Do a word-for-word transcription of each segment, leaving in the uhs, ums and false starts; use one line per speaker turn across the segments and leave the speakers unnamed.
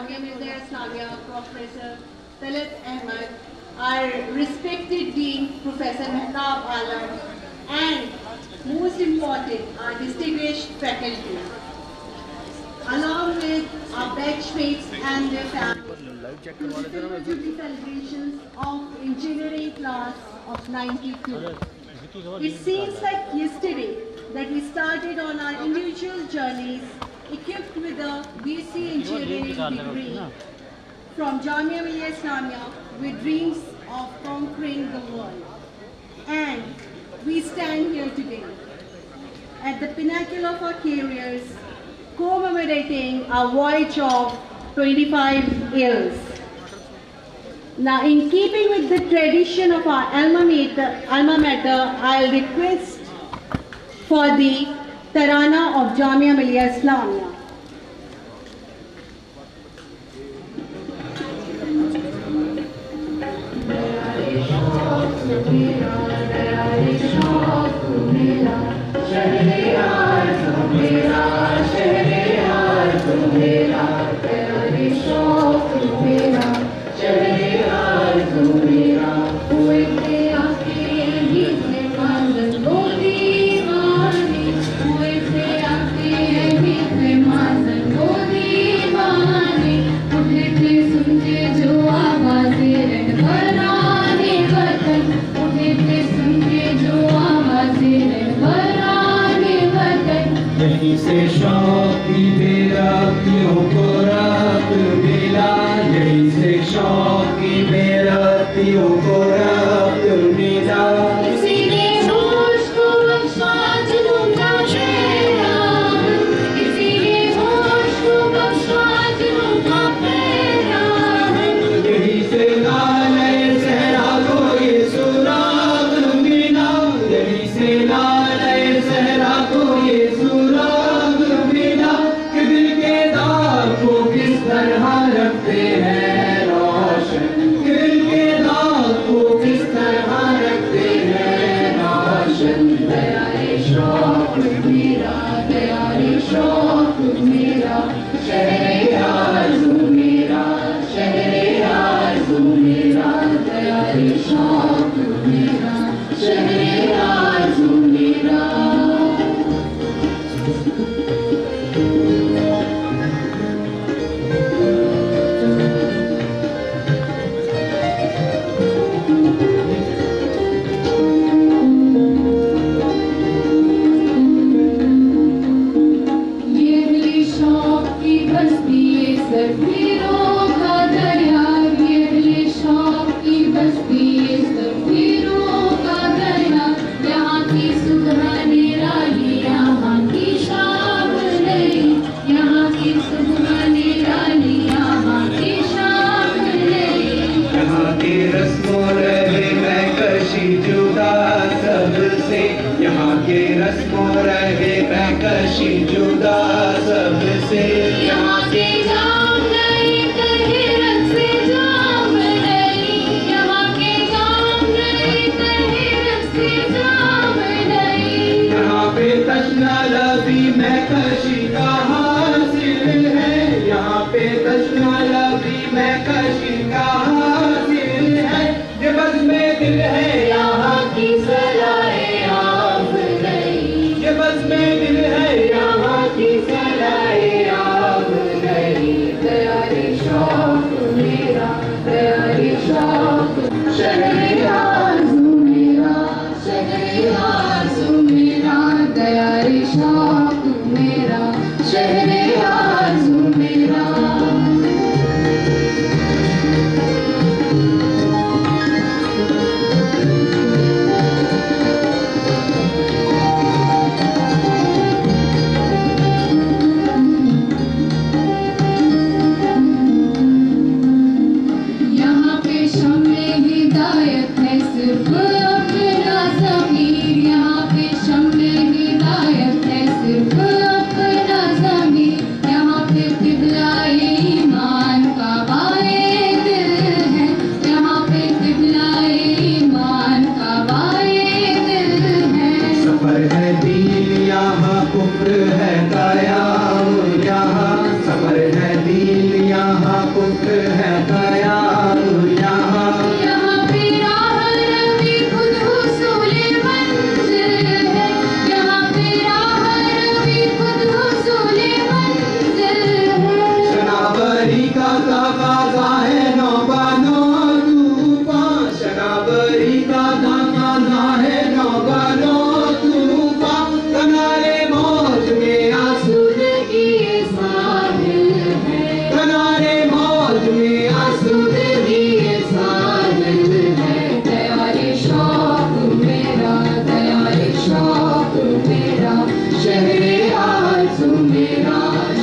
Jamia Millia Islamia, Professor Talat Ahmed, our respected Dean, Professor Mehtab Alam, and most important, our distinguished faculty, along with our batchmates and their families, to celebrate the celebrations of engineering class of ninety-two. It seems like yesterday that we started on our individual journeys equipped with a B S c Engineering degree from Jamia Millia Islamia with dreams of conquering the world. And we stand here today at the pinnacle of our careers, commemorating our voyage of twenty-five years. Now, in keeping with the tradition of our alma mater, alma mater, I'll request for the Tarana of Jamia Millia Islamia.
यहीं से शौक़ी बेरातियों को रात मिला, यहीं से शौक़ी बेरातियों को रात मिला।
इसीलिए होश को बख्शा जुनून का पहरा, इसीलिए होश को बख्शा जुनून का पहरा।
यहीं से लाले सहरा को ये सुराग मिला, यहीं से लाले सहरा को ये रखते हैं रोशन, दिल के दाग को किस तरह रखते हैं रोशन। दयारे शौक मेरा, दयारे शौक मेरा, शहरे आरज़ू मेरा, शहरे आरज़ू मेरा, दयारे शौक मेरा, शहरे आरज़ू मेरा। यहाँ के रस्मों रहे महकशी जुदा सबसे,
यहाँ के जाम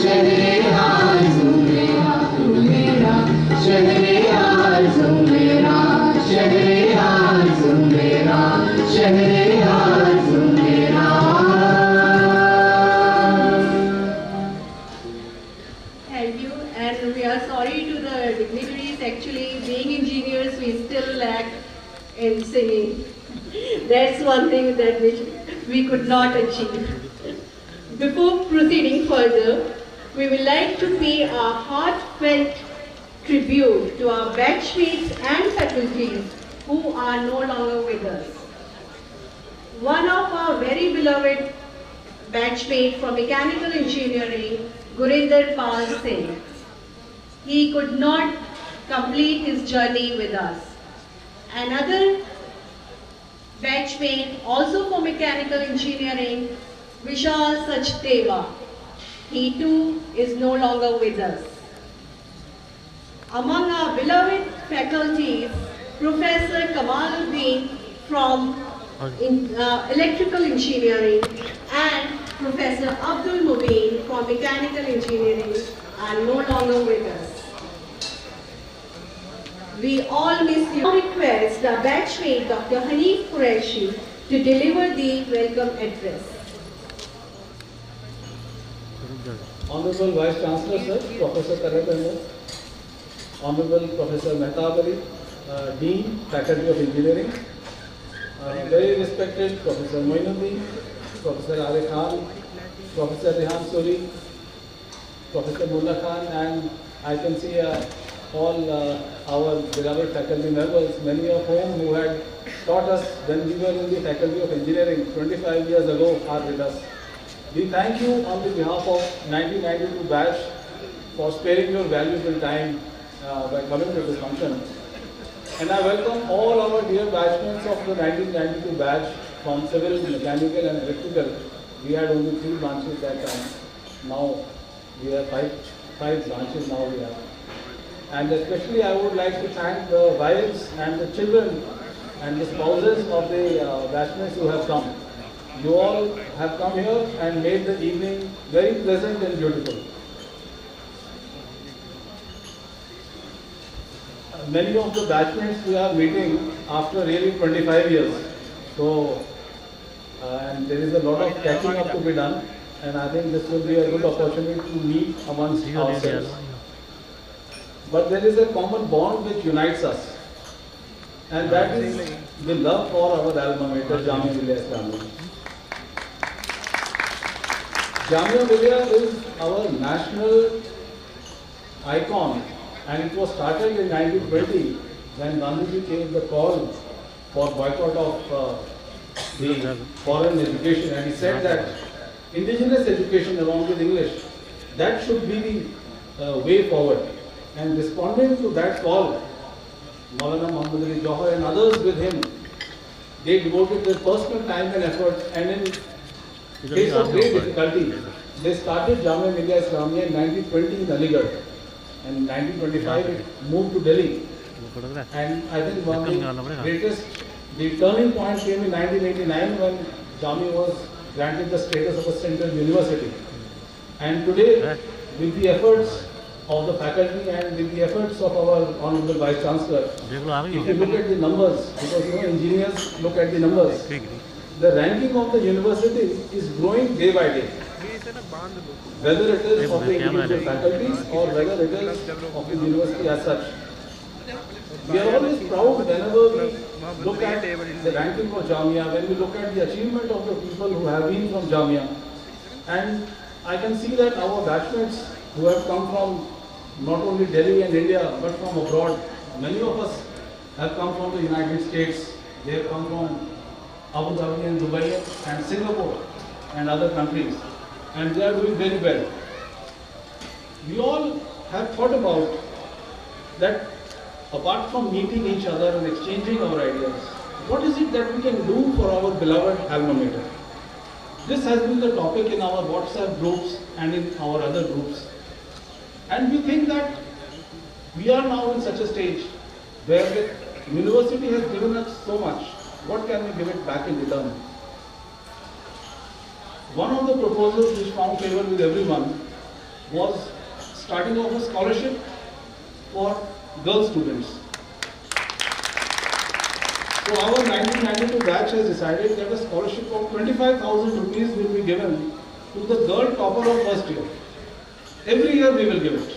शहरे आरज़ू मेरा तू मेरा शहरे आरज़ू मेरा शहरे आरज़ू मेरा शहरे आरज़ू मेरा
Thank you, and we are sorry to the dignitaries. Actually, being engineers, we still lack in singing. That's one thing that which we could not achieve. Before proceeding further, we would like to pay a heartfelt tribute to our batchmates and faculties who are no longer with us. One of our very beloved batchmate from mechanical engineering, Gurinder Pal Singh. He could not complete his journey with us. Another batchmate, also for mechanical engineering, Vishal Sachdeva. He too is no longer with us. Among our beloved faculties, Professor Kamaluddin from in, uh, electrical engineering and Professor Abdul Mubin from mechanical engineering are no longer with us. We all miss you. I request the batchmate Doctor Hanif Qureshi to deliver the welcome address.
Honorable Vice Chancellor Sir, Professor Karabendo, Honorable Professor Mehtab Ali, uh, Dean, Faculty of Engineering, uh, very respected Professor Moinuddin, Professor Arif Khan, Professor Rehan Suri, Professor Mullah Khan, and I can see uh, all uh, our beloved faculty members, many of whom who had taught us when we were in the Faculty of Engineering twenty-five years ago are with us. We thank you on the behalf of nineteen ninety-two batch for sparing your valuable time uh, by coming to this function. And I welcome all our dear batchmates of the nineteen ninety-two batch from civil, mechanical and electrical. We had only three branches that time. Now we have five, five branches now we have. And especially I would like to thank the wives and the children and the spouses of the uh, batchmates who have come. You all have come here and made the evening very pleasant and beautiful. Many of the batchmates we are meeting after really twenty-five years. So, uh, and there is a lot of catching up to be done, and I think this will be a good opportunity to meet amongst ourselves. But there is a common bond which unites us, and that is the love for our alma mater, Jamia Millia Islamia. Jamia Millia is our national icon, and it was started in nineteen twenty when Gandhiji gave the call for boycott of uh, the foreign education, and he said that indigenous education along with English, that should be the uh, way forward. And responding to that call, Maulana Muhammad Ali Jauhar and others with him, they devoted their personal time and effort, and in face of great difficulty, they started Jamia Millia Islamia in nineteen twenty in Aligarh, and in nineteen twenty-five it moved to Delhi. And I think one of the greatest, the turning point came in nineteen eighty-nine when Jamia was granted the status of a central university. And today, with the efforts of the faculty and with the efforts of our Honorable Vice Chancellor, if you look at the numbers, because you know engineers look at the numbers, the ranking of the university is growing day by day. Whether it is of the individual faculties or whether it is of the university as such. We are always proud whenever we look at the ranking of Jamia, when we look at the achievement of the people who have been from Jamia. And I can see that our batchmates who have come from not only Delhi and India, but from abroad, many of us have come from the United States, they have come from Abu Dhabi and Dubai and Singapore and other countries, and they are doing very well. We all have thought about that apart from meeting each other and exchanging our ideas, what is it that we can do for our beloved alma mater? This has been the topic in our WhatsApp groups and in our other groups. And we think that we are now in such a stage where the university has given us so much. What can we give it back in return? One of the proposals which found favor with everyone was starting off a scholarship for girl students. So our nineteen ninety-two batch has decided that a scholarship of twenty-five thousand rupees will be given to the girl topper of first year. Every year we will give it.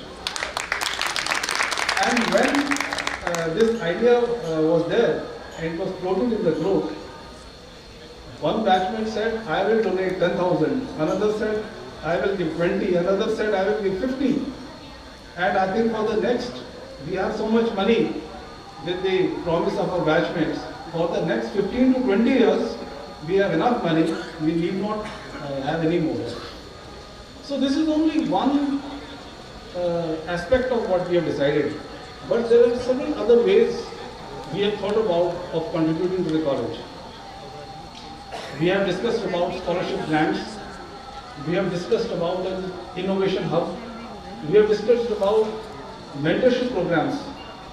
And when uh, this idea uh, was there and it was floated in the group, one batchmate said, I will donate ten thousand. Another said, I will give twenty. Another said, I will give fifty. And I think for the next, we have so much money with the promise of our batchmates. For the next fifteen to twenty years, we have enough money. We need not uh, have any more. So this is only one uh, aspect of what we have decided. But there are several other ways we have thought about of contributing to the college. We have discussed about scholarship grants. We have discussed about an innovation hub. We have discussed about mentorship programs.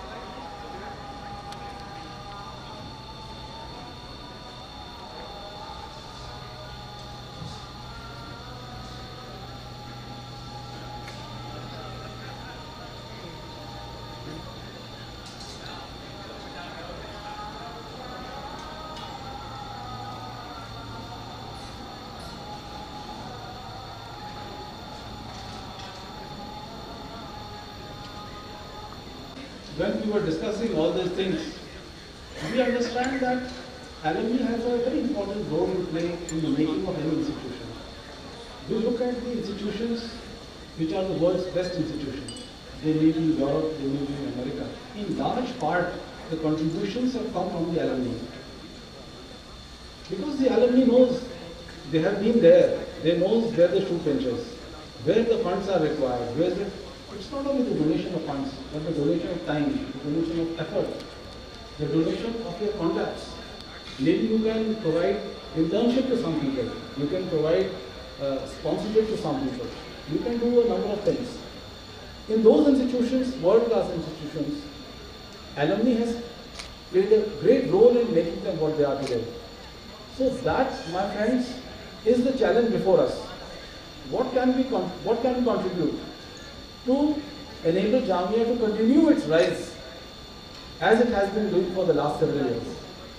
When we were discussing all these things, we understand that alumni has a very important role to play in the making of any institution. We look at the institutions which are the world's best institutions. They may be in Europe, they may be in America. In large part, the contributions have come from the alumni. Because the alumni knows, they have been there, they know where the shoe pinches, where the funds are required, where the It's not only the donation of funds, but the donation of time, the donation of effort, the donation of your contacts. Maybe you can provide internship to some people, you can provide uh, sponsorship to some people, you can do a number of things. In those institutions, world-class institutions, alumni has played a great role in making them what they are today. So that, my friends, is the challenge before us. What can we, what can we contribute to enable Jamia to continue its rise as it has been doing for the last several years?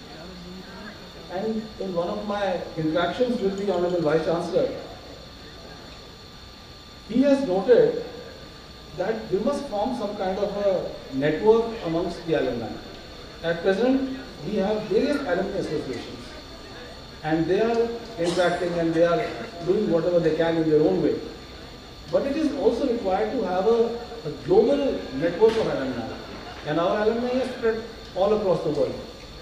And in one of my interactions with the Honorable Vice Chancellor, he has noted that we must form some kind of a network amongst the alumni. At present, we have various alumni associations and they are interacting and they are doing whatever they can in their own way. But it is also required to have a, a global network of alumni. And our alumni are spread all across the world.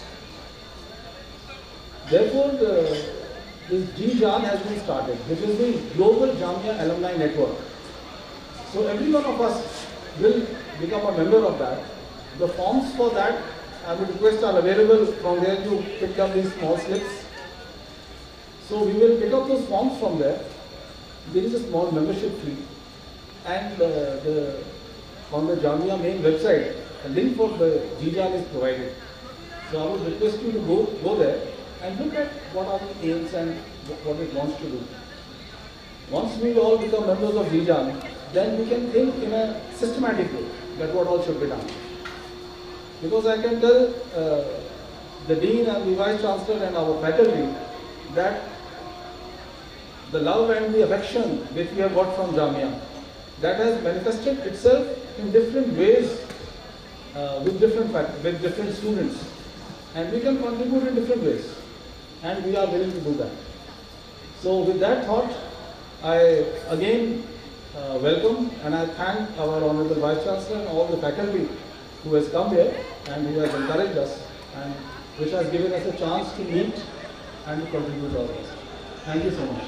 Therefore, the, this G J A N has been started, which is the Global Jamia Alumni Network. So every one of us will become a member of that. The forms for that, I would request, are available from where you pick up these small slips. So we will pick up those forms from there. There is a small membership fee, and uh, the, on the Jamia main website, a link for the G J A N is provided. So I would request you to go, go there and look at what are the aims and what it wants to do. Once we all become members of G J A N, then we can think in a systematic way that what all should be done. Because I can tell uh, the Dean and the Vice Chancellor and our faculty that the love and the affection which we have got from Jamia, that has manifested itself in different ways uh, with different with different students, and we can contribute in different ways, and we are willing to do that. So with that thought, I again uh, welcome and I thank our Honorable Vice Chancellor and all the faculty who has come here and who has encouraged us and which has given us a chance to meet and to contribute all this. Thank you so much.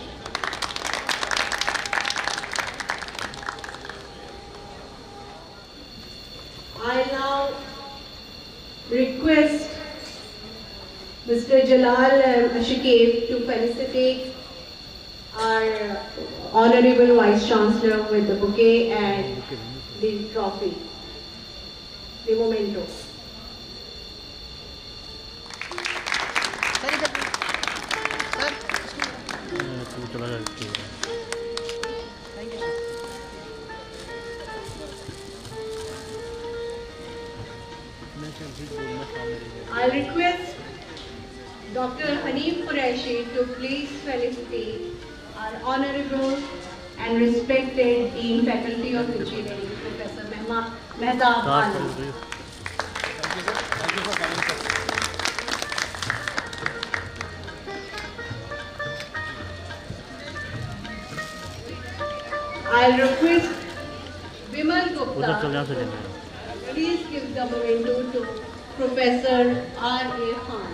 I now request Mister Jalal Ashikev to felicitate our Honorable Vice Chancellor with the bouquet and the trophy, the memento.
चला जाती है।
I request Doctor Hanif Qureshi to please felicitate our honorable and respected Dean Faculty of Engineering, Professor Mehma- Mehtab Alam. I request Vimal
उधर चल यहाँ से
Gupta
लेंगे
to please give the memento to Professor R A Khan.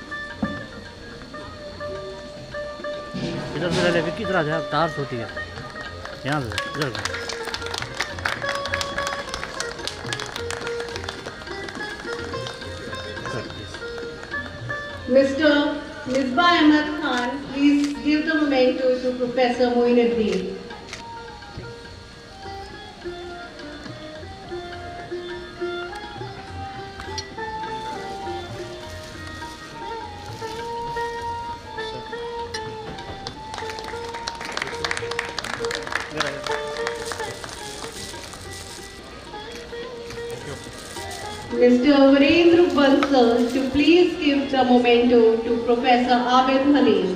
इधर से ले ले विक्की तरह जा तार छोटी है यहाँ से इधर
Mister Misbah Ahmed Khan, please give the memento to Professor Moinuddin. Mister Virendra Bansal to please give the memento to Professor Abid Halim.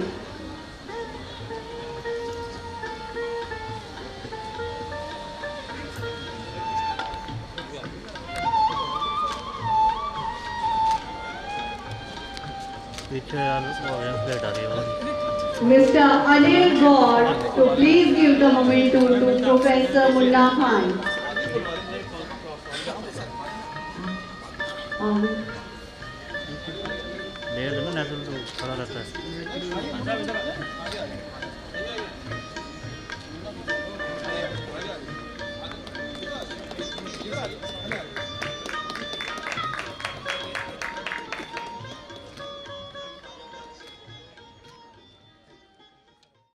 पीछे यार वो यहाँ प्लेट आ रही है और
Mister Anil Gaur to please give the memento to Professor Mullah Khan. Um,
डेढ़ दिन में नेशनल तो खड़ा रहता है